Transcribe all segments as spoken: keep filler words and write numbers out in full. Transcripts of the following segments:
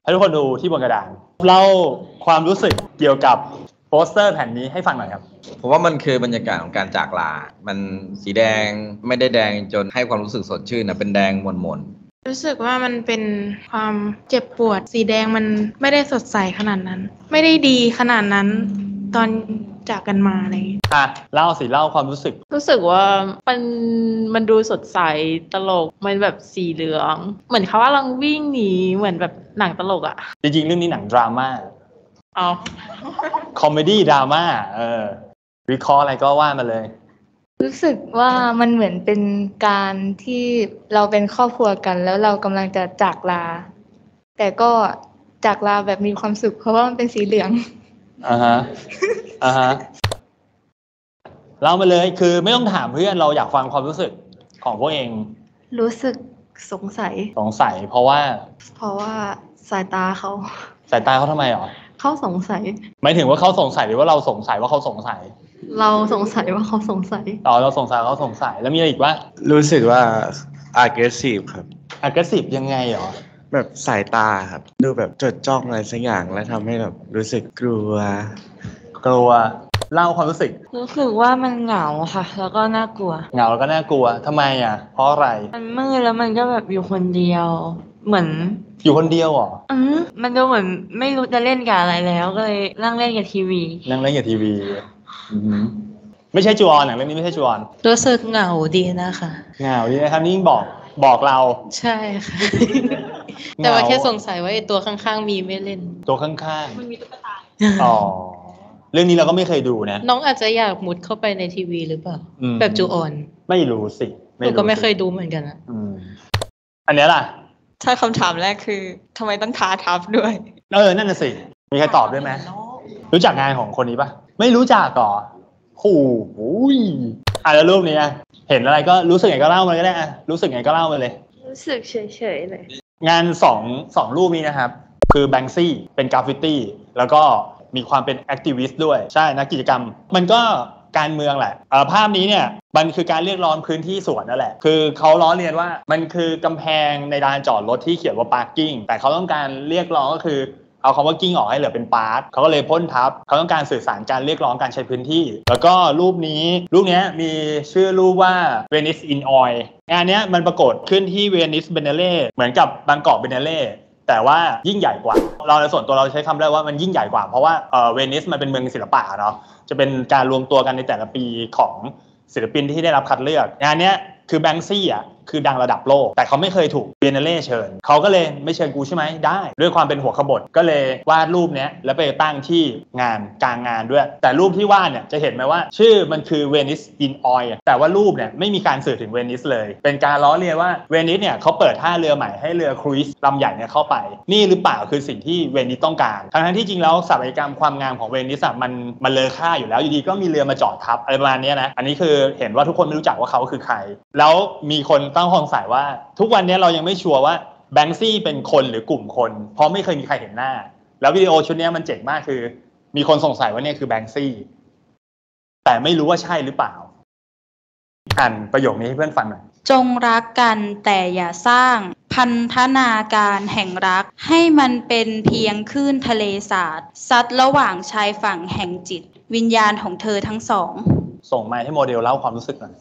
ให้ทุกคนดูที่บนกระดานเล่าความรู้สึกเกี่ยวกับโปสเตอร์แผ่นนี้ให้ฟังหน่อยครับผมว่ามันคือบรรยากาศของการจากลามันสีแดงไม่ได้แดงจนให้ความรู้สึกสดชื่นนะเป็นแดงมนๆรู้สึกว่ามันเป็นความเจ็บปวดสีแดงมันไม่ได้สดใสขนาดนั้นไม่ได้ดีขนาดนั้นตอนจากกันมาอะไรอ่ะเล่าสิเล่าความรู้สึกรู้สึกว่ามันมันดูสดใสตลกมันแบบสีเหลืองเหมือนเขากำลังวิ่งหนีเหมือนแบบหนังตลกอ่ะจริงๆเรื่องนี้หนังดราม่าอ๋อคอมเมดี้ดราม่าเออวิเคราะห์อะไรก็ว่ามาเลยรู้สึกว่ามันเหมือนเป็นการที่เราเป็นครอบครัวกันแล้วเรากำลังจะจากลาแต่ก็จากลาแบบมีความสุขเพราะว่ามันเป็นสีเหลืองอ่าฮะอ่าฮะเล่ามาเลยคือไม่ต้องถามเพื่อนเราอยากฟังความรู้สึกของพวกเองรู้สึกสงสัยสงสัยเพราะว่าเพราะว่าสายตาเขาสายตาเขาทำไมหรอเขาสงสัยหมายถึงว่าเขาสงสัยหรือว่าเราสงสัยว่าเขาสงสัยเราสงสัยว่าเขาสงสัยอ๋อเราสงสัยเขาสงสัยแล้วมีอะไรอีกวะรู้สึกว่า aggressive ครับ aggressive ยังไงหรอแบบสายตาครับดูแบบจดจ้องอะไรสักอย่างแล้วทำให้แบบรู้สึกกลัวกลัวเล่าความรู้สึกรู้สึกว่ามันเหงาค่ะแล้วก็น่ากลัวเหงาแล้วก็น่ากลัวทำไมอ่ะเพราะอะไรมันมืดแล้วมันก็แบบอยู่คนเดียวเหมือนอยู่คนเดียวเหรออืมมันก็เหมือนไม่รู้จะเล่นกับอะไรแล้วก็เลยนั่งเล่นกับทีวีนั่งเล่นกับทีวีไม่ใช่จูออนหนังเรื่องนี้ไม่ใช่จูออนรู้สึกเหงาดีนะคะเหงาดีนะครับนี่บอกบอกเราใช่ค่ะแต่ว่าแค่สงสัยว่าไอ้ตัวข้างๆมีไม่เล่นตัวข้างๆมันมีตุ๊กตาอ๋อเรื่องนี้เราก็ไม่เคยดูนะน้องอาจจะอยากมุดเข้าไปในทีวีหรือเปล่าแบบจูออนไม่รู้สิหนูก็ไม่เคยดูเหมือนกันอ่ะอันนี้ล่ะถ้าคำถามแรกคือทำไมต้องทาทับด้วยเออนั่นน่ะสิมีใครตอบด้วยไหมรู้จักงานของคนนี้ปะไม่รู้จักก่อโอ้โหอ่ะแล้วรูปนี้เห็นอะไรก็รู้สึกไงก็เล่ามาก็ได้อ่ะรู้สึกไงก็เล่ามาเลยรู้สึกเฉยๆเลยงานสองสองรูปนี้นะครับคือแบงซี่เป็นกราฟฟิตี้แล้วก็มีความเป็นแอคทิวิสต์ด้วยใช่นักกิจกรรมมันก็การเมืองแหละภาพนี้เนี่ยมันคือการเรียกร้องพื้นที่สวนนั่นแหละคือเขาล้อเลียนว่ามันคือกำแพงในลานจอดรถที่เขียนว่า parking แต่เขาต้องการเรียกร้องก็คือเอาคำว่ากิ้งออกให้เหลือเป็นปาร์คเขาก็เลยพ่นทับเขาต้องการสื่อสารการเรียกร้องการใช้พื้นที่แล้วก็รูปนี้รูปนี้มีชื่อรูปว่า Venice in Oil งานนี้มันปรากฏขึ้นที่ Venice Biennale เหมือนกับบางกอก Biennale แต่ว่ายิ่งใหญ่กว่าเราในส่วนตัวเราใช้คำได้ว่ามันยิ่งใหญ่กว่าเพราะว่าเอ่อเวนิสมันเป็นเมืองศิลปะเนาะจะเป็นการรวมตัวกันในแต่ละปีของศิลปินที่ได้รับคัดเลือกงานนี้คือแบงซี่อ่ะคือดังระดับโลกแต่เขาไม่เคยถูกเบียนเล่เชิญเขาก็เลยไม่เชิญกูใช่ไหมได้ด้วยความเป็นหัวขบถก็เลยวาดรูปเนี้ยแล้วไปตั้งที่งานกลางงานด้วยแต่รูปที่วาดเนี่ยจะเห็นไหมว่าชื่อมันคือ Venice in Oil แต่ว่ารูปเนี่ยไม่มีการสื่อถึงเวนิสเลยเป็นการล้อเลียนว่าเวนิสเนี่ยเขาเปิดท่าเรือใหม่ให้เรือครูซลำใหญ่เนี่ยเข้าไปนี่หรือเปล่าคือสิ่งที่เวนิสต้องการทั้งที่จริงแล้วศัลยกรรมความงามของเวนิสมันมันเลอค่าอยู่แล้วอยู่ดีก็มีเรือมาจอดทับอะไรประมาณนี้นะอันนี้คือเห็นว่าทุกคนไม่รู้จักว่าเขาคือใครแล้วมีคนตั้งข้อสงสัยว่าทุกวันนี้เรายังไม่ชัวร์ว่าแบงซี่เป็นคนหรือกลุ่มคนเพราะไม่เคยมีใครเห็นหน้าแล้ววิดีโอชุดนี้มันเจ๋งมากคือมีคนสงสัยว่าเนี่ยคือแบงซี่แต่ไม่รู้ว่าใช่หรือเปล่าอ่านประโยคนี้ให้เพื่อนฟังหน่อยจงรักกันแต่อย่าสร้างพันธนาการแห่งรักให้มันเป็นเพียงคลื่นทะเลสาบซัดระหว่างชายฝั่งแห่งจิตวิญญาณของเธอทั้งสองส่งมาให้โมเดลเล่าความรู้สึกหน่อย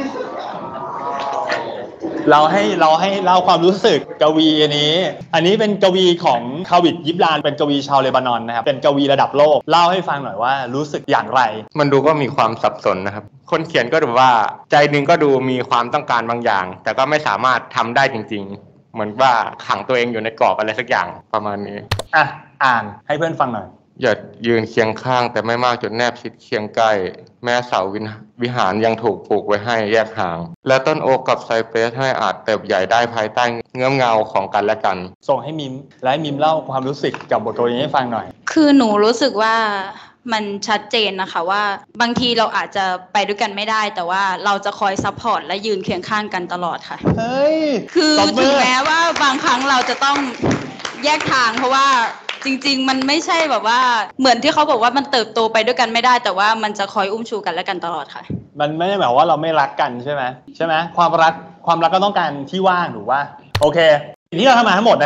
เราให้เราให้เล่าความรู้สึกกวีอันนี้อันนี้เป็นกวีของคาวิดยิบลานเป็นกวีชาวเลบานอนนะครับเป็นกวีระดับโลกเล่าให้ฟังหน่อยว่ารู้สึกอย่างไรมันดูก็มีความสับสนนะครับคนเขียนก็ดูว่าใจนึงก็ดูมีความต้องการบางอย่างแต่ก็ไม่สามารถทำได้จริงๆเหมือนว่าขังตัวเองอยู่ในกรอบอะไรสักอย่างประมาณนี้อ่ะอ่านให้เพื่อนฟังหน่อยอย่ายืนเคียงข้างแต่ไม่มากจนแนบชิดเคียงใกล้แม้เสาวิหารยังถูกปลูกไว้ให้แยกห่างและต้นโอ๊กกับไซเปรสให้อาจเติบใหญ่ได้ภายใต้เงื้อมเงาของกันและกันส่งให้มิมและให้มิมเล่าความรู้สึกกับบทกวีให้ฟังหน่อยคือหนูรู้สึกว่ามันชัดเจนนะคะว่าบางทีเราอาจจะไปด้วยกันไม่ได้แต่ว่าเราจะคอยซัพพอร์ตและยืนเคียงข้างกันตลอดค่ะเฮ้ยคือถึงแม้ว่าบางครั้งเราจะต้องแยกทางเพราะว่าจริงๆมันไม่ใช่แบบว่าเหมือนที่เขาบอกว่ามันเติบโตไปด้วยกันไม่ได้แต่ว่ามันจะคอยอุ้มชูกันและกันตลอดค่ะมันไม่ได้หมายว่าเราไม่รักกันใช่ไหมใช่ไหมความรักความรักก็ต้องการที่ว่างถูกป่ะโอเคสิ่งที่เราทำมาทั้งหมดนะครับ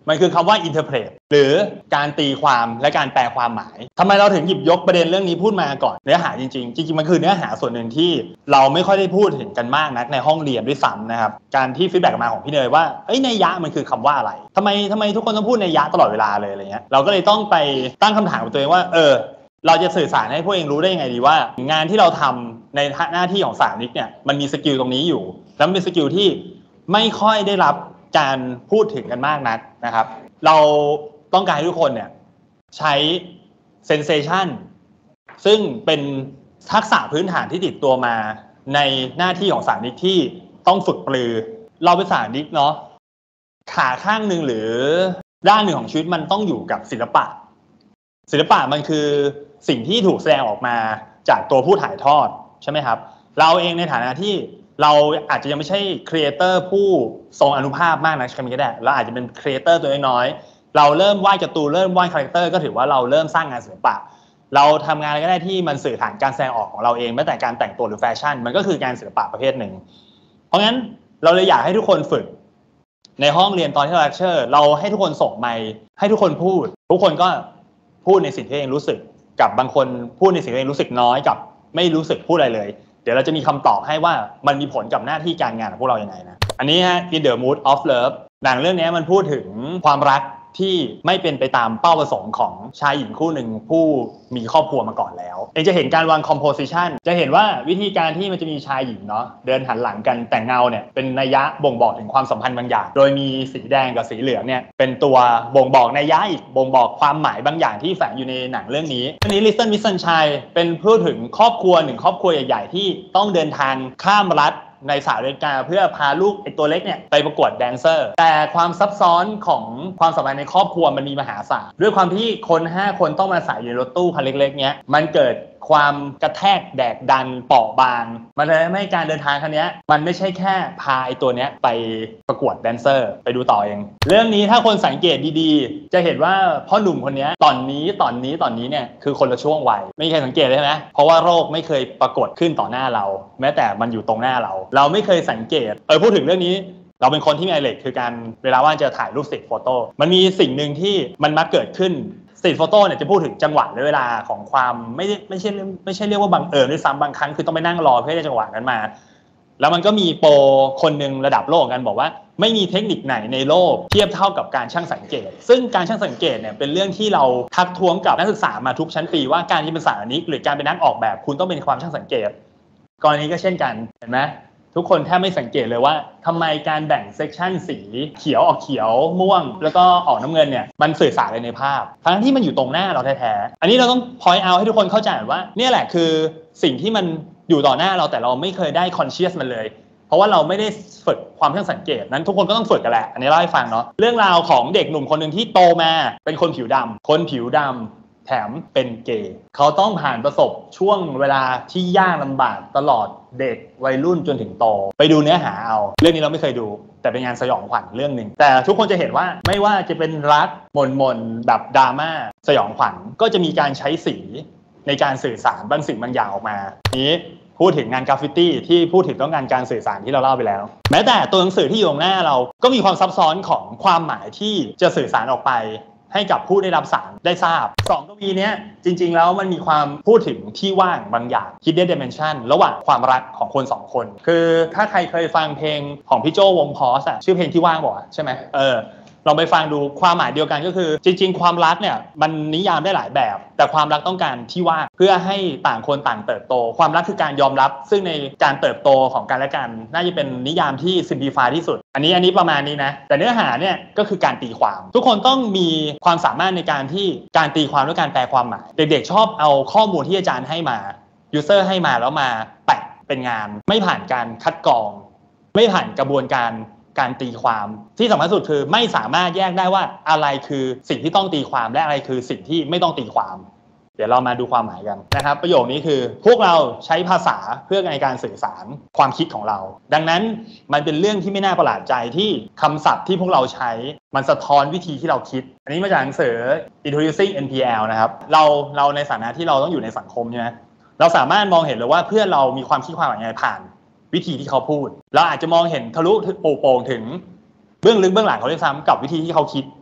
มันคือคำว่า interpret หรือการตีความและการแปลความหมายทำไมเราถึงหยิบยกประเด็นเรื่องนี้พูดมาก่อนเนื้อหาจริงๆจริงๆมันคือเนื้อหาส่วนหนึ่งที่เราไม่ค่อยได้พูดถึงกันมากนักในห้องเรียนด้วยซ้ำนะครับการที่ฟีดแบ็กมาของพี่เนยว่าเอ้ยนัยยะมันคือคำว่าอะไรทำไมทำไมทุกคนต้องพูดนัยยะตลอดเวลาเลยอะไรเงี้ยเราก็เลยต้องไปตั้งคำถามกับตัวเองว่าเออเราจะสื่อสารให้พวกเองรู้ได้ยังไงดีว่างานที่เราทำในหน้าที่ของสถาปนิกเนี่ยมันมีสกิลตรงนี้อยู่แล้วมันเป็นสกิลที่ไม่ค่อยได้รับการพูดถึงกันมากนักนะครับเราต้องการให้ทุกคนเนี่ยใช้ sensation ซึ่งเป็นทักษะพื้นฐานที่ติดตัวมาในหน้าที่ของสถาปนิกที่ต้องฝึกปรือเราเป็นสถาปนิกเนาะขาข้างหนึ่งหรือด้านหนึ่งของชีวิตมันต้องอยู่กับศิลปะศิลปะมันคือสิ่งที่ถูกแสดงออกมาจากตัวผู้ถ่ายทอดใช่ไหมครับเราเองในฐานะที่เราอาจจะยังไม่ใช่ครีเอเตอร์ผู้ทรงอานุภาพมากนะใช่ไหมก็ได้เราอาจจะเป็นครีเอเตอร์ตัวน้อยๆเราเริ่มวาดการ์ตูนเริ่มวาดคาแรคเตอร์ก็ถือว่าเราเริ่มสร้างงานศิลปะเราทำงานอะไรก็ได้ที่มันสื่อผ่านการแสดงออกของเราเองแม้แต่การแต่งตัวหรือแฟชั่นมันก็คือการศิลปะประเภทหนึ่งเพราะงั้นเราเลยอยากให้ทุกคนฝึกในห้องเรียนตอนที่เราเลคเชอร์เราให้ทุกคนส่งไมค์ให้ทุกคนพูดทุกคนก็พูดในสิ่งที่เองรู้สึกกับบางคนพูดในสิ่งที่เองรู้สึกน้อยกับไม่รู้สึกพูดอะไรเลยเดี๋ยวเราจะมีคำตอบให้ว่ามันมีผลกับหน้าที่การงานของพวกเราอย่างไรนะอันนี้ฮะ In the Mood of Love หนังเรื่องนี้มันพูดถึงความรักที่ไม่เป็นไปตามเป้าประสงค์ของชายหญิงคู่หนึ่งผู้มีครอบครัวมาก่อนแล้วเองจะเห็นการวาง composition จะเห็นว่าวิธีการที่มันจะมีชายหญิงเนาะเดินหันหลังกันแต่เงาเนี่ยเป็นนัยยะบ่งบอกถึงความสัมพันธ์บางอย่างโดยมีสีแดงกับสีเหลืองเนี่ยเป็นตัวบ่งบอกนัยยะอีกบ่งบอกความหมายบางอย่างที่แฝงอยู่ในหนังเรื่องนี้อันนี้ Little Miss Sunshine เป็นพูดถึงครอบครัวหนึ่งครอบครัวใหญ่ๆที่ต้องเดินทางข้ามรัฐในสหรัฐอเมริกาเพื่อพาลูกไอ้ตัวเล็กเนี่ยไปประกวดแดนเซอร์แต่ความซับซ้อนของความสัมพันธ์ในครอบครัวมันมีมหาศาลด้วยความที่คนห้าคนต้องมาใส่อยู่ในรถตู้คันเล็กๆเนี้ยมันเกิดความกระแทกแดกดันเปราะบางมันเลยทำให้การเดินทางครั้งนี้มันไม่ใช่แค่พาไอ้ตัวเนี้ยไปประกวดแดนเซอร์ไปดูต่อเองเรื่องนี้ถ้าคนสังเกตดีๆจะเห็นว่าพ่อหนุ่มคนนี้ตอนนี้ตอนนี้ตอนนี้เนี่ยคือคนละช่วงวัยไม่มีใครสังเกตเลยใช่ไหมเพราะว่าโรคไม่เคยปรากฏขึ้นต่อหน้าเราแม้แต่มันอยู่ตรงหน้าเราเราไม่เคยสังเกตเออพูดถึงเรื่องนี้เราเป็นคนที่มีไอเล็กคือการเวลาว่างจะถ่ายรูปสตรีทโฟโต้มันมีสิ่งหนึ่งที่มันมักเกิดขึ้นสตรีทโฟโต้เนี่ยจะพูดถึงจังหวะและเวลาของความไม่ไม่ใช่ไม่ใช่เรียกว่าบังเอิญด้วยซ้ำบางครั้งคือต้องไปนั่งรอเพื่อได้จังหวะนั้นมาแล้วมันก็มีโปรคนหนึ่งระดับโลกกันบอกว่าไม่มีเทคนิคไหนในโลกเทียบเท่ากับการช่างสังเกตซึ่งการช่างสังเกตเนี่ยเป็นเรื่องที่เราทักท้วงกับนักศึกษามาทุกชั้นปีว่าการที่เป็นสถาปนิกหรือการเป็นนักออกแบบคุณต้องเป็นความช่างสังเกตกรณีก็เช่นกันเห็นไหมทุกคนแทบไม่สังเกตเลยว่าทำไมการแบ่งเซกชันสีเขียวออกเขียวม่วงแล้วก็ออกน้ำเงินเนี่ยมันสื่อสารอะไรในภาพทั้งที่มันอยู่ตรงหน้าเราแท้ๆอันนี้เราต้อง point out ให้ทุกคนเข้าใจว่าเนี่ยแหละคือสิ่งที่มันอยู่ต่อหน้าเราแต่เราไม่เคยได้ conscious มันเลยเพราะว่าเราไม่ได้ฝึกความช่างสังเกตนั้นทุกคนก็ต้องฝึกกันแหละอันนี้เล่าให้ฟังเนาะเรื่องราวของเด็กหนุ่มคนหนึ่งที่โตมาเป็นคนผิวดำคนผิวดำแถมเป็นเกย์เขาต้องผ่านประสบช่วงเวลาที่ยากลำบากตลอดเด็กวัยรุ่นจนถึงโตไปดูเนื้อหาเอาเรื่องนี้เราไม่เคยดูแต่เป็นงานสยองขวัญเรื่องหนึ่งแต่ทุกคนจะเห็นว่าไม่ว่าจะเป็นรักมนมนแบบดราม่าสยองขวัญก็จะมีการใช้สีในการสื่อสารบางสิ่งบางอย่างออกมานี้พูดถึงงานกราฟฟิตี้ที่พูดถึงต้องการการสื่อสารที่เราเล่าไปแล้วแม้แต่ตัวหนังสือที่อยู่ตรงหน้าเราก็มีความซับซ้อนของความหมายที่จะสื่อสารออกไปให้กับผู้ได้รับสารได้ทราบสองกวีนี้จริงๆแล้วมันมีความพูดถึงที่ว่างบางอย่าง hidden dimension ระหว่างความรักของคนสองคนคือถ้าใครเคยฟังเพลงของพี่โจวงพอสอะชื่อเพลงที่ว่างบอกใช่ไหมเออลองไปฟังดูความหมายเดียวกันก็คือจริงๆความรักเนี่ยมันนิยามได้หลายแบบแต่ความรักต้องการที่ว่างเพื่อให้ต่างคนต่างเติบโตความรักคือการยอมรับซึ่งในการเติบโตของกันและกันน่าจะเป็นนิยามที่ simplify ที่สุดอันนี้อันนี้ประมาณนี้นะแต่เนื้อหาเนี่ยก็คือการตีความทุกคนต้องมีความสามารถในการที่การตีความและการแปลความหมายเด็กๆชอบเอาข้อมูลที่อาจารย์ให้มา user ให้มาแล้วมาแปะเป็นงานไม่ผ่านการคัดกรองไม่ผ่านกระบวนการการตีความที่สำคัญสุดคือไม่สามารถแยกได้ว่าอะไรคือสิ่งที่ต้องตีความและอะไรคือสิ่งที่ไม่ต้องตีความเดี๋ยวเรามาดูความหมายกันนะครับประโยคนี้คือพวกเราใช้ภาษาเพื่อในการสื่อสารความคิดของเราดังนั้นมันเป็นเรื่องที่ไม่น่าประหลาดใจที่คำศัพท์ที่พวกเราใช้มันสะท้อนวิธีที่เราคิดอันนี้มาจากหนังสือ Introducing เอ็น พี แอล นะครับเราเราในฐานะที่เราต้องอยู่ในสังคมใช่ไหมเราสามารถมองเห็นเลยว่าเพื่อนเรามีความคิดความหมายยังไงผ่านวิธีที่เขาพูดเราอาจจะมองเห็นทะลุโป่งถึงเบื้องลึกเบื้องหลังเขาด้วยซ้ำกับวิธีที่เขาคิด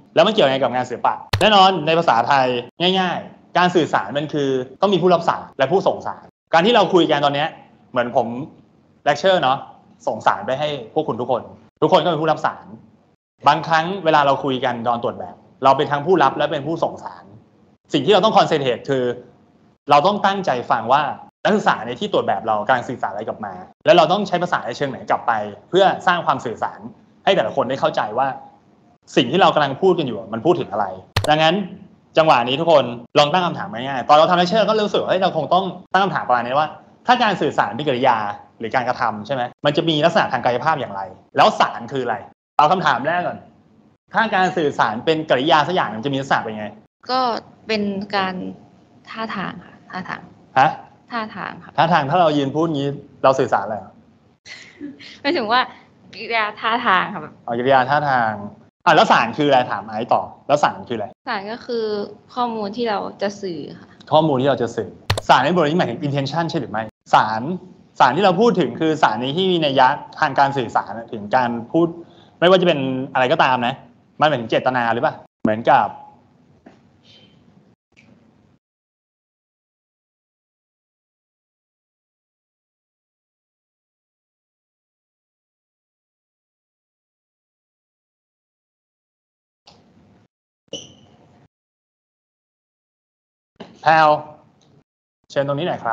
แล้วมันเกี่ยวยังไงกับงานศิลปะแน่นอนในภาษาไทยง่ายๆการสื่อสารมันคือต้องมีผู้รับสารและผู้ส่งสารการที่เราคุยกันตอนนี้เหมือนผมเลคเชอร์เนาะส่งสารไปให้พวกคุณทุกคนทุกคนก็เป็นผู้รับสารบางครั้งเวลาเราคุยกันตอนตรวจแบบเราเป็นทั้งผู้รับและเป็นผู้ส่งสารสิ่งที่เราต้องคอนเซนเทรตคือเราต้องตั้งใจฟังว่านักศึกษาในที่ตรวจแบบเราการสื่อสารอะไรกลับมาแล้วเราต้องใช้ภาษาในเชิงไหนกลับไปเพื่อสร้างความสื่อสารให้แต่ละคนได้เข้าใจว่าสิ่งที่เรากำลังพูดกันอยู่มันพูดถึงอะไรดังนั้นจังหวะนี้ทุกคนลองตั้งคำถามง่ายๆตอนเราทำเลคเชอร์ก็รู้สึกว่าเราคงต้องตั้งคำถามประมาณนี้ว่าถ้าการสื่อสารเป็นกริยาหรือการกระทำใช่ไหมมันจะมีลักษณะทางกายภาพอย่างไรแล้วสารคืออะไรเอาคำถามแรกก่อนถ้าการสื่อสารเป็นกริยาสักอย่างมันจะมีลักษณะเป็นไงก็เป็นการท่าทางค่ะท่าทางฮะท่าทางค่ะท่าทางถ้าเรายืนพูดงี้เราสื่อสารอะไรหมายถึงว่ากิริยาท่าทางค่ะแบบอ๋อกิริยาท่าทางอ่ะแล้วสารคืออะไรถามไอ้ต่อแล้วสารคืออะไรสารก็คือข้อมูลที่เราจะสื่อค่ะข้อมูลที่เราจะสื่อสารในบทนี้หมายถึง intention ใช่หรือไม่สารสารที่เราพูดถึงคือสารนี้ที่มีนัยยะทางการสื่อสารถึงการพูดไม่ว่าจะเป็นอะไรก็ตามนะมันหมายถึงเจตนาหรือเปล่าเหมือนกับแพลวเชิญตรงนี้หน่อยครับ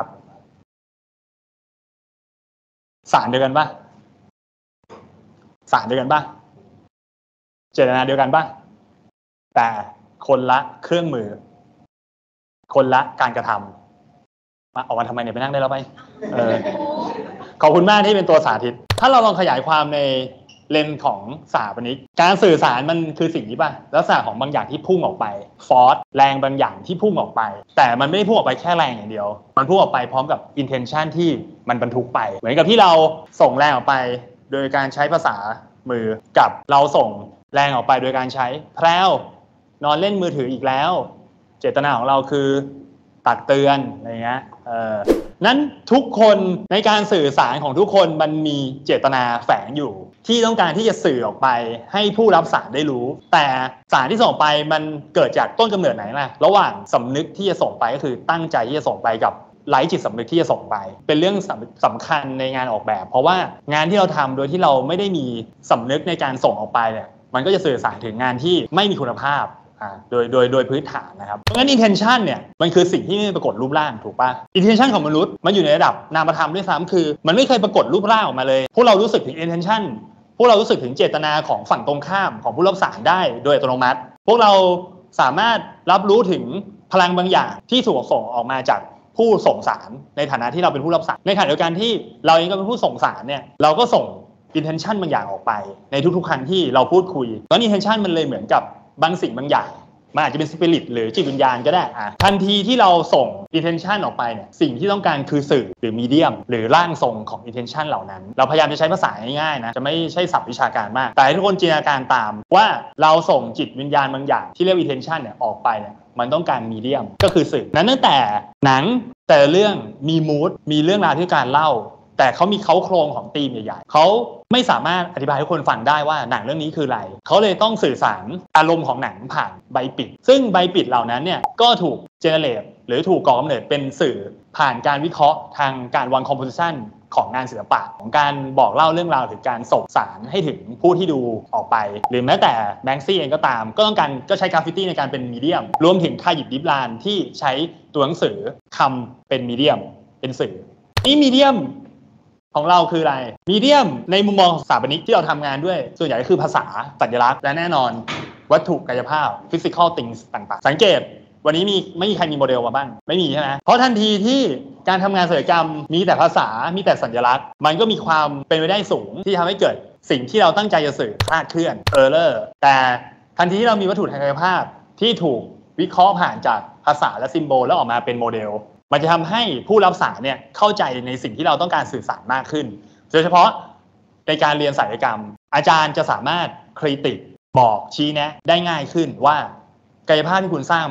สารเดียวกันป่ะสารเดียวกันป่ะเจตนาเดียวกันป่ะแต่คนละเครื่องมือคนละการกระทำมาออกมาทำไมเนี่ยไปนั่งได้แล้วไปเออขอบคุณมากที่เป็นตัวสาธิตถ้าเราลองขยายความในเลนของสถาปนิกการสื่อสารมันคือสิ่งนี้ป่ะลักษณะของบางอย่างที่พุ่งออกไปฟอร์สแรงบางอย่างที่พุ่งออกไปแต่มันไม่ได้พุ่งออกไปแค่แรงอย่างเดียวมันพุ่งออกไปพร้อมกับ intention ที่มันบรรทุกไปเหมือนกับที่เราส่งแรงออกไปโดยการใช้ภาษามือกับเราส่งแรงออกไปโดยการใช้แพรวนอนเล่นมือถืออีกแล้วเจตนาของเราคือตักเตือนอะไรเงี้ยเออนั้นทุกคนในการสื่อสารของทุกคนมันมีเจตนาแฝงอยู่ที่ต้องการที่จะสื่อออกไปให้ผู้รับสารได้รู้แต่สารที่ส่งไปมันเกิดจากต้นกำเนิดไหนล่ะระหว่างสำนึกที่จะส่งไปก็คือตั้งใจที่จะส่งไปกับไร้จิตสำนึกที่จะส่งไปเป็นเรื่องสำคัญในงานออกแบบเพราะว่างานที่เราทำโดยที่เราไม่ได้มีสำนึกในการส่งออกไปเนี่ยมันก็จะสื่อสารถึงงานที่ไม่มีคุณภาพอ่าโดยโดยโดยพื้นฐานนะครับเพราะงั้น intention เนี่ยมันคือสิ่งที่ไม่ปรากฏรูปร่างถูกป่ะ intention ของมนุษย์มันอยู่ในระดับนามธรรมด้วยซ้ำคือมันไม่เคยปรากฏรูปร่างออกมาเลยพวกเรารู้สึกถึง intention พวกเรารู้สึกถึงเจตนาของฝั่งตรงข้ามของผู้รับสารได้โดยอัตโนมัติพวกเราสามารถรับรู้ถึงพลังบางอย่างที่ถูกส่งออกมาจากผู้ส่งสารในฐานะที่เราเป็นผู้รับสารในขณะเดียวกันที่เราเองก็เป็นผู้ส่งสารเนี่ยเราก็ส่ง intention บางอย่างออกไปในทุกๆครั้งที่เราพูดคุยแล้ว intention มันเลยเหมือนกับบางสิ่งบางอย่างมันอาจจะเป็นสปิริตหรือจิตวิญญาณก็ได้อ่ะทันทีที่เราส่ง intention ออกไปเนี่ยสิ่งที่ต้องการคือสื่อหรือมีเดียมหรือร่างทรงของ intention เหล่านั้นเราพยายามจะใช้ภาษาง่ายๆนะจะไม่ใช่ศัพท์วิชาการมากแต่ให้ทุกคนจินตนาการตามว่าเราส่งจิตวิญญาณบางอย่างที่เรียก intention เนี่ยออกไปเนี่ยมันต้องการมีเดียมก็คือสื่อนั้นตั้งแต่หนังแต่เรื่องมีมูดมีเรื่องราวที่การเล่าแต่เขามีเค้าโครงของธีมใหญ่ๆเขาไม่สามารถอธิบายให้คนฟังได้ว่าหนังเรื่องนี้คืออะไรเขาเลยต้องสื่อสารอารมณ์ของหนังผ่านใบปิดซึ่งใบปิดเหล่านั้นเนี่ยก็ถูกเจเนเรตหรือถูกก่อกำเนิดเป็นสื่อผ่านการวิเคราะห์ทางการวางคอมโพสิชันของงานศิลปะของการบอกเล่าเรื่องราวถึงการส่งสารให้ถึงผู้ที่ดูออกไปหรือแม้แต่แบงค์ซี่เองก็ตามก็ต้องการก็ใช้กราฟฟิตี้ในการเป็นมีเดียมรวมถึงคายิบดิฟลานที่ใช้ตัวหนังสือคำเป็นมีเดียมเป็นสื่อนี่มีเดียมของเราคืออะไรมีเดียมในมุมมองสถาปนิกที่เราทำงานด้วยส่วนใหญ่ก็คือภาษาสัญลักษณ์และแน่นอนวัตถุกายภาพ physical things ต่างๆสังเกตวันนี้มีไม่มีใครมีโมเดลมาบ้างไม่มีใช่ไหมเพราะทันทีที่การทำงานศิลปกรรมมีแต่ภาษามีแต่สัญลักษณ์มันก็มีความเป็นไปได้สูงที่ทำให้เกิดสิ่งที่เราตั้งใจจะสื่อคลาดเคลื่อน error แต่ทันทีที่เรามีวัตถุทางกายภาพที่ถูกวิเคราะห์ผ่านจากภาษาและซิมโบลแล้วออกมาเป็นโมเดลมันจะทำให้ผู้รับสารเนี่ยเข้าใจในสิ่งที่เราต้องการสื่อสารมากขึ้นโดยเฉพาะในการเรียนศิลปกรรมอาจารย์จะสามารถคริติกบอกชี้แนะได้ง่ายขึ้นว่ากายภาพที่คุณสร้างมาเนี่ย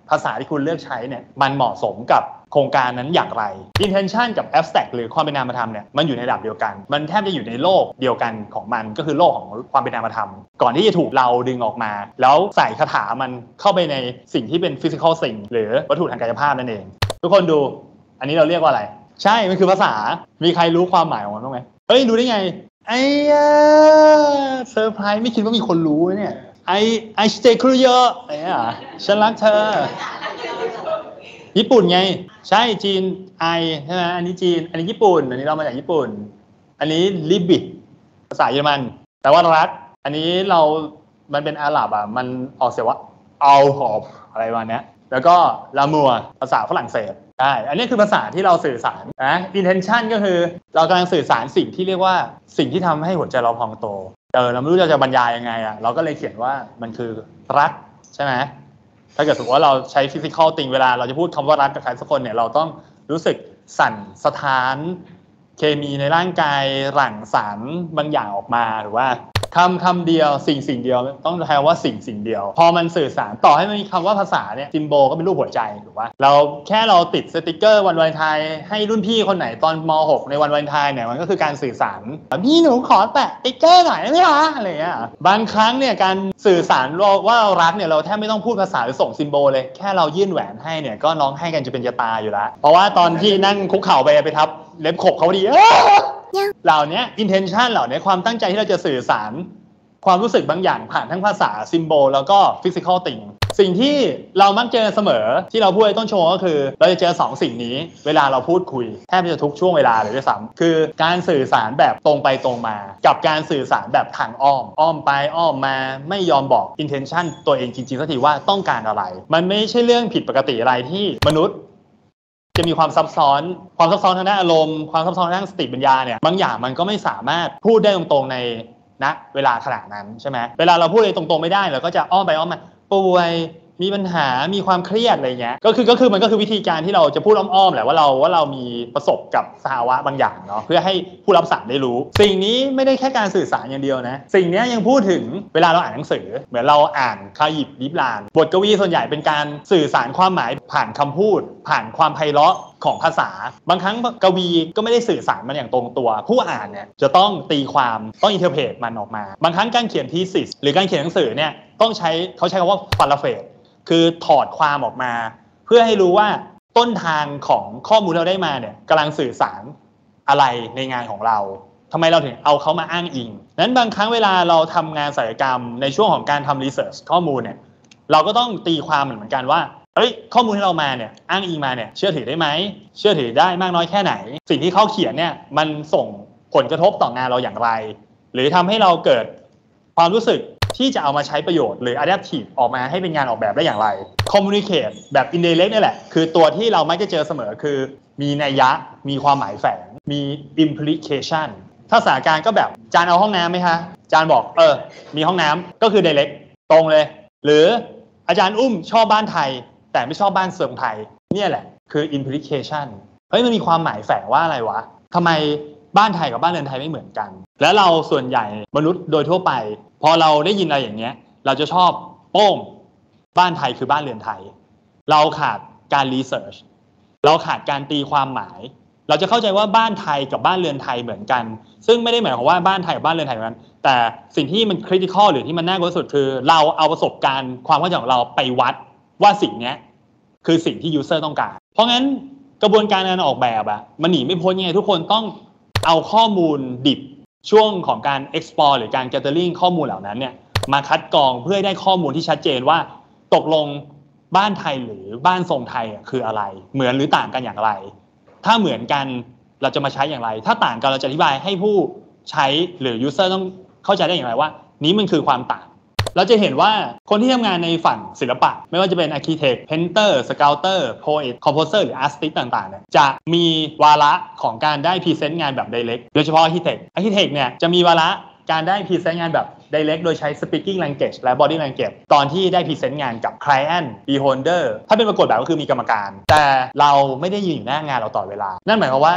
ภาษาที่คุณเลือกใช้เนี่ยมันเหมาะสมกับโครงการนั้นอย่างไร intention กับ abstract หรือความเป็นนามธรรมเนี่ยมันอยู่ในระดับเดียวกันมันแทบจะอยู่ในโลกเดียวกันของมันก็คือโลกของความเป็นนามธรรมก่อนที่จะถูกเราดึงออกมาแล้วใส่คาถามันเข้าไปในสิ่งที่เป็น physical thing หรือวัตถุทางกายภาพนั่นเองทุกคนดูอันนี้เราเรียกว่าอะไรใช่มันคือภาษามีใครรู้ความหมายของมันบ้างไหมเฮ้ยรู้ได้ไงไอ้เซอร์ไพรส์ไม่คิดว่ามีคนรู้เนี่ยไอไอสเตครูเยอะอะไรอ่ะฉันรักเธอญี่ปุ่นไงใช่จีนไอใช่ไหมอันนี้จีนอันนี้ญี่ปุ่นอันนี้เรามาจากญี่ปุ่นอันนี้ลิบิดภาษาเยอรมันแต่ว่ารัฐอันนี้เรามันเป็นอาหรับอ่ะมันออกเสียงว่าเอาหอบอะไรประมาณนี้แล้วก็ลามัวภาษาฝรั่งเศสใช่อันนี้คือภาษาที่เราสื่อสารนะ intention ก็คือเรากำลังสื่อสารสิ่งที่เรียกว่าสิ่งที่ทำให้หัวใจเราพองโตเออเราไม่รู้จะบรรยายยังไงอ่ะเราก็เลยเขียนว่ามันคือรักใช่ไหมถ้าเกิดสมมติว่าเราใช้ physical thing เวลาเราจะพูดคำว่ารักกับใครสักคนเนี่ยเราต้องรู้สึกสั่นสะท้านเคมีในร่างกายหลั่งสารบางอย่างออกมาหรือว่าคำคำเดียวสิ่งสิ่งเดียวต้องใช้ว่าสิ่งสิ่งเดียวพอมันสื่อสารต่อให้มันมีคำว่าภาษาเนี่ยซิมโบลก็เป็นรูปหัวใจถูกป่ะเราแค่เราติดสติกเกอร์วันวาเลนไทน์ให้รุ่นพี่คนไหนตอนม หกในวันวาเลนไทน์เนี่ยมันก็คือการสื่อสารพี่หนูขอแปะสติกเกอร์หน่อยได้ไหมคะอะไรเงี้ยบางครั้งเนี่ยการสื่อสารว่าเรารักเนี่ยเราแทบไม่ต้องพูดภาษาหรือส่งซิมโบลเลยแค่เรายื่นแหวนให้เนี่ยก็ร้องให้กันจะเป็นจะตายอยู่แล้วเพราะว่าตอนที่นั่งคุกเข่าไปไปทับเล็บขบเขาดีเหล่านี้ intention เหล่านี้ความตั้งใจที่เราจะสื่อสารความรู้สึกบางอย่างผ่านทั้งภาษาซิมโบลแล้วก็ physical thing สิ่งที่เรามักเจอเสมอที่เราพูดในต้นโชว์ก็คือเราจะเจอสองสิ่งนี้เวลาเราพูดคุยแทบจะทุกช่วงเวลาเลยด้วยซ้ำคือการสื่อสารแบบตรงไปตรงมากับการสื่อสารแบบทางอ้อมอ้อมไปอ้อมมาไม่ยอมบอก intention ตัวเองจริงๆสักทีว่าต้องการอะไรมันไม่ใช่เรื่องผิดปกติอะไรที่มนุษย์จะมีความซับซ้อนความซับซ้อนทางด้านอารมณ์ความซับซ้อนทางด้านสติปัญญาเนี่ยบางอย่างมันก็ไม่สามารถพูดได้ตรงๆในณเวลาขนาดนั้นใช่ไหมเวลาเราพูดอะไรตรงๆไม่ได้เราก็จะอ้อมไปอ้อมมาป่วยมีปัญหามีความเครียดอะไรเงี้ยก็คือก็คือมันก็คือวิธีการที่เราจะพูดอ้อมๆแหละว่าเราว่าเรามีประสบกับสภาวะบางอย่างเนาะเพื่อให้ผู้รับสารได้รู้สิ่งนี้ไม่ได้แค่การสื่อสารอย่างเดียวนะสิ่งนี้ยังพูดถึงเวลาเราอ่านหนังสือเหมือนเราอ่านคายิบลิบลานบทกวีส่วนใหญ่เป็นการสื่อสารความหมายผ่านคำพูดผ่านความไพเราะของภาษาบางครั้งกวีก็ไม่ได้สื่อสารมันอย่างตรงตัวผู้อ่านเนี่ยจะต้องตีความต้องอินเทอร์เพรตมันออกมาบางครั้งการเขียนทีซิสหรือการเขียนหนังสือเนี่ยต้องใช้เขาใช้คำว่าพาราเฟรสคือถอดความออกมาเพื่อให้รู้ว่าต้นทางของข้อมูลที่เราได้มาเนี่ยกำลังสื่อสารอะไรในงานของเราทำไมเราถึงเอาเขามาอ้างอิงนั้นบางครั้งเวลาเราทำงานศิลปกรรมในช่วงของการทำรีเสิร์ชข้อมูลเนี่ยเราก็ต้องตีความเหมือนกันว่าเอ้ยข้อมูลที่เรามาเนี่ยอ้างอิงมาเนี่ยเชื่อถือได้ไหมเชื่อถือได้มากน้อยแค่ไหนสิ่งที่เขาเขียนเนี่ยมันส่งผลกระทบต่องานเราอย่างไรหรือทำให้เราเกิดความรู้สึกที่จะเอามาใช้ประโยชน์หรือ adaptive ออกมาให้เป็นงานออกแบบได้อย่างไร communicate แบบ indirect นี่แหละคือตัวที่เรามักจะเจอเสมอคือมีนัยยะมีความหมายแฝงมี implication ถ้าสถานการณ์ก็แบบจานเอาห้องน้ำไหมคะจานบอกเออมีห้องน้ำก็คือ direct ตรงเลยหรืออาจารย์อุ้มชอบบ้านไทยแต่ไม่ชอบบ้านเมืองไทยเนี่ยแหละคือ implication เฮ้ยมันมีความหมายแฝงว่าอะไรวะทำไมบ้านไทยกับบ้านเรือนไทยไม่เหมือนกันและเราส่วนใหญ่มนุษย์โดยทั่วไปพอเราได้ยินอะไรอย่างเงี้ยเราจะชอบโป้งบ้านไทยคือบ้านเรือนไทยเราขาดการรีเสิร์ชเราขาดการตีความหมายเราจะเข้าใจว่าบ้านไทยกับบ้านเรือนไทยเหมือนกันซึ่งไม่ได้หมายความว่าบ้านไทยกับบ้านเรือนไทยเหมือนกันแต่สิ่งที่มันคริติคอลหรือที่มันน่ากลัวที่สุดคือเราเอาประสบการณ์ความเข้าใจของเราไปวัดว่าสิ่งนี้คือสิ่งที่ยูเซอร์ต้องการเพราะงั้นกระบวนการการออกแบบอะมันหนีไม่พ้นยังไงทุกคนต้องเอาข้อมูลดิบช่วงของการ explore หรือการ gathering ข้อมูลเหล่านั้นเนี่ยมาคัดกรองเพื่อให้ได้ข้อมูลที่ชัดเจนว่าตกลงบ้านไทยหรือบ้านทรงไทยคืออะไรเหมือนหรือต่างกันอย่างไรถ้าเหมือนกันเราจะมาใช้อย่างไรถ้าต่างกันเราจะอธิบายให้ผู้ใช้หรือ user ต้องเข้าใจได้อย่างไรว่านี้มันคือความต่างเราจะเห็นว่าคนที่ทำงานในฝั่งศิลปะไม่ว่าจะเป็น architect painter sculptor poet composer หรือ artist ต่างๆเนี่ยจะมีวาระของการได้พรีเซนต์งานแบบ direct โดยเฉพาะ architect architect เนี่ยจะมีวาระการได้พรีเซนต์งานแบบ direct โดยใช้ speaking language และ body language ตอนที่ได้พรีเซนต์งานกับ client beholder ถ้าเป็นปรากฏแบบก็คือมีกรรมการแต่เราไม่ได้ยืนอยู่หน้างานเราตลอดเวลานั่นหมายความว่า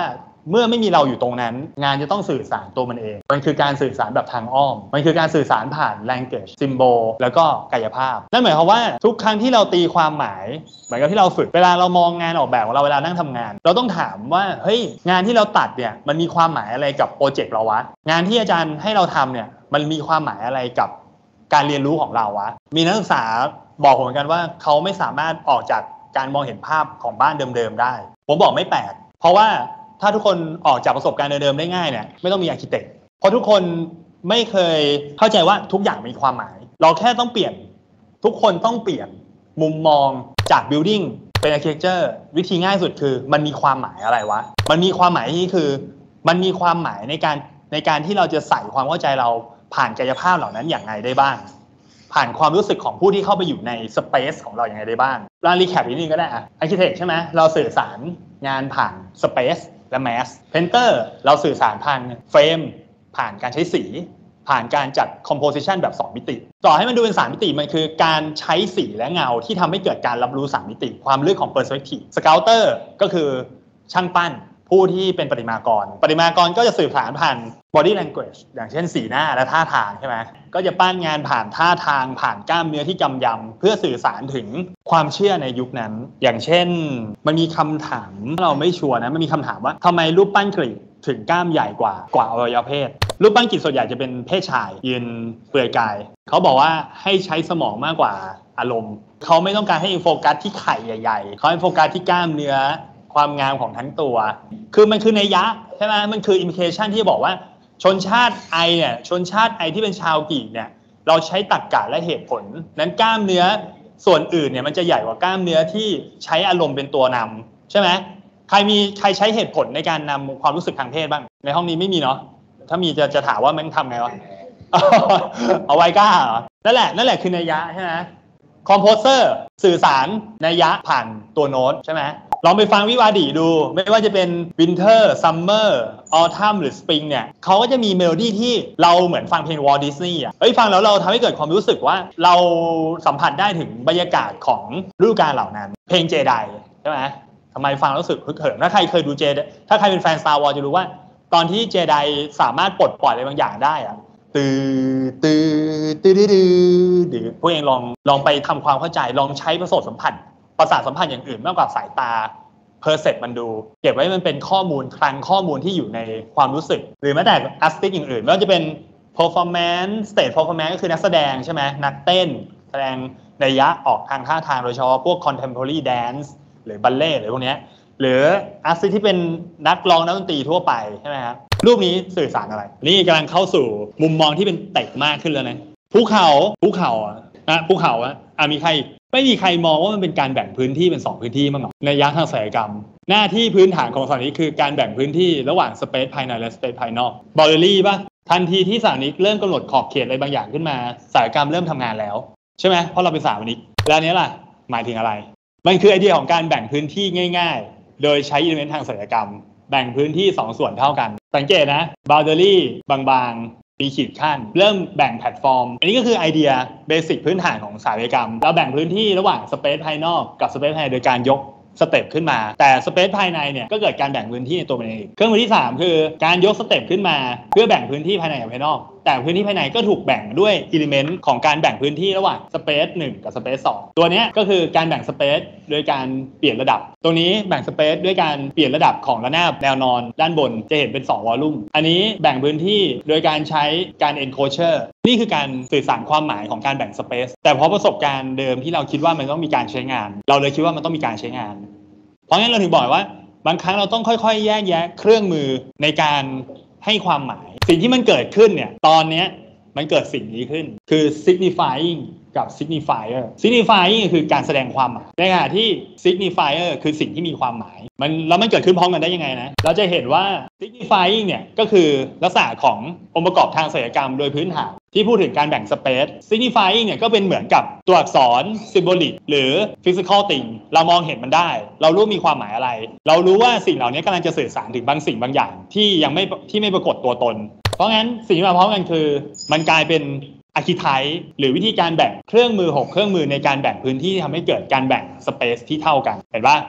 เมื่อไม่มีเราอยู่ตรงนั้นงานจะต้องสื่อสารตัวมันเองมันคือการสื่อสารแบบทางอ้อมมันคือการสื่อสารผ่าน language symbol แล้วก็กายภาพนั่นหมายความว่าทุกครั้งที่เราตีความหมายเหมือนกับที่เราฝึกเวลาเรามองงานออกแบบของเราเวลานั่งทำงานเราต้องถามว่าเฮ้ยงานที่เราตัดเนี่ยมันมีความหมายอะไรกับโปรเจกต์เราวะงานที่อาจารย์ให้เราทำเนี่ยมันมีความหมายอะไรกับการเรียนรู้ของเราวะมีนักศึกษาบอกผมเหมือนกันว่าเขาไม่สามารถออกจากการมองเห็นภาพของบ้านเดิมๆได้ผมบอกไม่แปลกเพราะว่าถ้าทุกคนออกจากประสบการณ์เดิมๆได้ง่ายเนี่ยไม่ต้องมีอาร์คิเทคเพราะทุกคนไม่เคยเข้าใจว่าทุกอย่างมีความหมายเราแค่ต้องเปลี่ยนทุกคนต้องเปลี่ยนมุมมองจาก building เป็น architecture วิธีง่ายสุดคือมันมีความหมายอะไรวะมันมีความหมายที่คือมันมีความหมายในการในการที่เราจะใส่ความเข้าใจเราผ่านกายภาพเหล่านั้นอย่างไรได้บ้างผ่านความรู้สึกของผู้ที่เข้าไปอยู่ใน space ของเราอย่างไรได้บ้างลองรีแคปนิดนึงก็ได้อะ architect ใช่ไหมเราสื่อสารงานผ่าน space และ mass painter เราสื่อสารผ่านเฟรมผ่านการใช้สีผ่านการจัด composition แบบสองมิติต่อให้มันดูเป็นสามมิติมันคือการใช้สีและเงาที่ทำให้เกิดการรับรู้สามมิติความลึกของ perspective sculptor ก็คือช่างปั้นผู้ที่เป็นประติมากรประติมากรก็จะสื่อสารผ่าน body language อย่างเช่นสีหน้าและท่าทางใช่ไหมก็จะปั้นงานผ่านท่าทางผ่านกล้ามเนื้อที่กำยำเพื่อสื่อสารถึงความเชื่อในยุคนั้นอย่างเช่นมันมีคำถามเราไม่ชัวร์นะมันมีคำถามว่าทำไมรูปปั้นกรีกถึงกล้ามใหญ่กว่ากว่าอวัยวะเพศรูปปั้นกรีกส่วนใหญ่จะเป็นเพศชายยืนเปลือยกายเขาบอกว่าให้ใช้สมองมากกว่าอารมณ์เขาไม่ต้องการให้โฟกัสที่ไข่ใหญ่ๆเขาให้โฟกัสที่กล้ามเนื้อความงามของทั้งตัวคือมันคือนัยยะใช่ไหมมันคืออิมพิเคชันที่บอกว่าชนชาติไอเนี่ยชนชาติไอที่เป็นชาวกรีกเนี่ยเราใช้ตรรกะและเหตุผลนั้นกล้ามเนื้อส่วนอื่นเนี่ยมันจะใหญ่กว่ากล้ามเนื้อที่ใช้อารมณ์เป็นตัวนำใช่ไหมใครมีใครใช้เหตุผลในการนำความรู้สึกทางเพศบ้างในห้องนี้ไม่มีเนาะถ้ามีจะจะถามว่ามันทำไงวะ เอาไว้กล้าเหรอนั่นแหละนั่นแหละคือนัยยะใช่ไหมคอมโพเซอร์สื่อสารนัยยะผ่านตัวโน้ตใช่ไหมลองไปฟังวิวาดีดูไม่ว่าจะเป็น Winter Summer Autumn หรือ Spring เนี่ยเขาก็จะมีเมโลดี้ที่เราเหมือนฟังเพลง Walt Disney อ่ะเฮ้ยฟังแล้วเราทำให้เกิดความรู้สึกว่าเราสัมผัสได้ถึงบรรยากาศของฤดูกาลเหล่านั้นเพลงเจไดใช่ไหมทำไมฟังรู้สึกฮึกเหิมถ้าใครเคยดูเจถ้าใครเป็นแฟน Star Wars จะรู้ว่าตอนที่เจไดสามารถปลดปล่อยอะไรบางอย่างได้อ่ะตื้อตื้อตื้อตื้อหรือพวกเองลองลองไปทำความเข้าใจลองใช้ประสบสัมผัสประสาทสัมผัสอย่างอื่นมากกว่าสายตาเพอร์เซปมันดูเก็บไว้มันเป็นข้อมูลคลังข้อมูลที่อยู่ในความรู้สึกหรือแม้แต่อาร์ติสต์อย่างอื่นไม่ว่าจะเป็น performance stage performance ก็คือนักแสดงใช่ไหมนักเต้นแสดงนัยยะออกทางท่าทางโดยเฉพาะพวก contemporary dance หรือบัลเล่ต์หรือพวกนี้หรืออาร์ติสต์ที่เป็นนักร้องนักดนตรีทั่วไปใช่ไหมครับรูปนี้สื่อสารอะไรนี่กำลังเข้าสู่มุมมองที่เป็นเต็กมากขึ้นแล้วนะภูเขาภูเขาอ่ะนะภูเขาอ่ะอ่ะมีใครไม่มีใครมองว่ามันเป็นการแบ่งพื้นที่เป็นสองพื้นที่มั้งหรอในยะทางศัลยกรรมหน้าที่พื้นฐานของสถานีคือการแบ่งพื้นที่ระหว่างสเปซภายในและสเปซภายนอกบอลลี่ป่ะทันทีที่สถานีเริ่มกำหนดขอบเขตอะไรบางอย่างขึ้นมาศัลยกรรมเริ่มทำงานแล้วใช่ไหมเพราะเราเป็นสถาปนิกแล้วนี้ล่ะหมายถึงอะไรมันคือไอเดียของการแบ่งพื้นที่ง่ายๆโดยใช้อิเลเมนต์ทางศัลยกรรมแบ่งพื้นที่สองส่วนเท่ากันสังเกตนะบาวเดอรี่บางๆมีขีดขั้นเริ่มแบ่งแพลตฟอร์มอันนี้ก็คือไอเดียเบสิกพื้นฐานของศัลยกรรมเราแบ่งพื้นที่ระหว่างสเปซภายนอกกับสเปซภายในโดยการยกสเต็ปขึ้นมาแต่สเปซภายในเนี่ยก็เกิดการแบ่งพื้นที่ในตัวมันเองเครื่องมือที่สามคือการยกสเต็ปขึ้นมาเพื่อแบ่งพื้นที่ภายในกับภายนอกแต่พื้นที่ภายในก็ถูกแบ่งด้วยอิเลเมนต์ของการแบ่งพื้นที่ระหว่างสเปซหนึ่งกับสเปซสองตัวนี้ก็คือการแบ่งสเปซโดยการเปลี่ยนระดับตรงนี้แบ่งสเปซด้วยการเปลี่ยนระดับของระนาบแนวนอนด้านบนจะเห็นเป็นสองวอลลุ่มอันนี้แบ่งพื้นที่โดยการใช้การ enclosure นี่คือการสื่อสารความหมายของการแบ่งสเปซแต่เพราะประสบการณ์เดิมที่เราคิดว่ามันต้องมีการใช้งานเราเลยคิดว่ามันต้องมีการใช้งานเพราะงั้นเราถึงบอกว่าบางครั้งเราต้องค่อยๆแยกแยะเครื่องมือในการให้ความหมายสิ่งที่มันเกิดขึ้นเนี่ยตอนนี้มันเกิดสิ่งนี้ขึ้นคือ signifying กับ signifier signifying คือการแสดงความหมายในขณะที่ signifier คือสิ่งที่มีความหมายมันแล้วมันเกิดขึ้นพร้อมกันได้ยังไงนะเราจะเห็นว่า signifying เนี่ยก็คือลักษณะขององค์ประกอบทางศัลยกรรมโดยพื้นฐานที่พูดถึงการแบ่งสเปซ signifying เนี่ยก็เป็นเหมือนกับตัวอักษร symbolic หรือ physical thing เรามองเห็นมันได้เรารู้มีความหมายอะไรเรารู้ว่าสิ่งเหล่านี้กำลังจะสื่อสารถึงบางสิ่งบางอย่างที่ยังไม่ที่ไม่ปรากฏตัวตนเพราะงั้นสิ่งที่มาพร้อมกันคือมันกลายเป็นอาร์คิไทป์หรือวิธีการแบ่งเครื่องมือหกเครื่องมือในการแบ่งพื้นที่ที่ทำให้เกิดการแบ่งสเปซที่เท่ากันเห็นป่ะค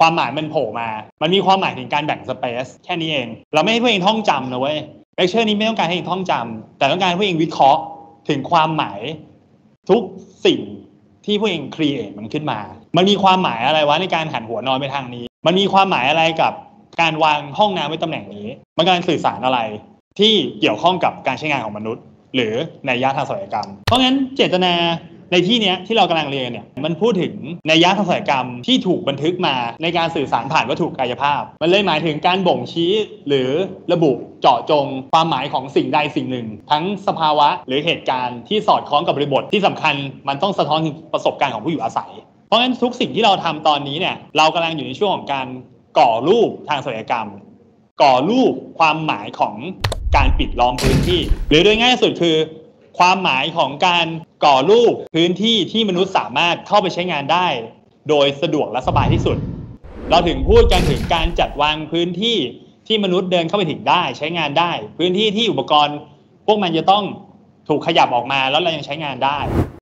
ความหมายมันโผล่มามันมีความหมายถึงการแบ่งสเปซแค่นี้เองเราไม่ให้พวกเองท่องจำนะเว้ยเลคเชอร์นี้ไม่ต้องการให้เองท่องจำแต่ต้องการให้พวกเองวิเคราะห์ถึงความหมายทุกสิ่งที่พวกเองครีเอทมันขึ้นมามันมีความหมายอะไรวะในการหันหัวนอนไปทางนี้มันมีความหมายอะไรกับการวางห้องน้ำไว้ตำแหน่งนี้มันการสื่อสารอะไรที่เกี่ยวข้องกับการใช้งานของมนุษย์หรือนัยยะทางศัลยกรรมเพราะงั้นเจตนาในที่นี้ที่เรากำลังเรียนเนี่ยมันพูดถึงนัยยะทางศัลยกรรมที่ถูกบันทึกมาในการสื่อสารผ่านวัตถุกายภาพมันเลยหมายถึงการบ่งชี้หรือระบุเจาะจงความหมายของสิ่งใดสิ่งหนึ่งทั้งสภาวะหรือเหตุการณ์ที่สอดคล้องกับบริบทที่สำคัญมันต้องสะท้อนถึงประสบการณ์ของผู้อยู่อาศัยเพราะงั้นทุกสิ่งที่เราทำตอนนี้เนี่ยเรากำลังอยู่ในช่วงของการก่อรูปทางศัลยกรรมก่อรูปความหมายของการปิดล้อมพื้นที่หรือโดยง่ายสุดคือความหมายของการก่อรูปพื้นที่ที่มนุษย์สามารถเข้าไปใช้งานได้โดยสะดวกและสบายที่สุดเราถึงพูดกันถึงการจัดวางพื้นที่ที่มนุษย์เดินเข้าไปถึงได้ใช้งานได้พื้นที่ที่อุปกรณ์พวกมันจะต้องถูกขยับออกมาแล้วเรายังใช้งานได้